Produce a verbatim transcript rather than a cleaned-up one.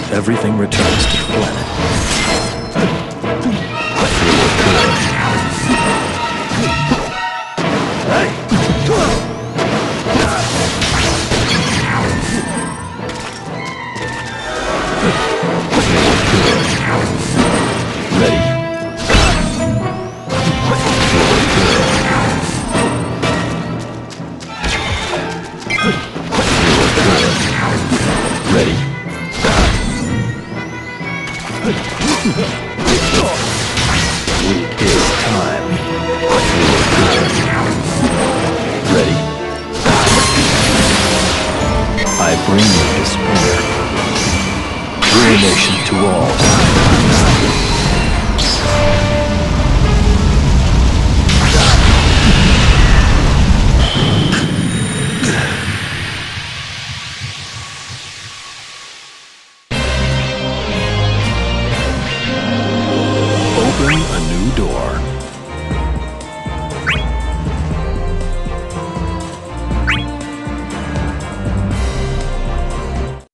Everything returns to the planet. Ready. Ready. It is time. Ready. I bring you despair. Ruination to all.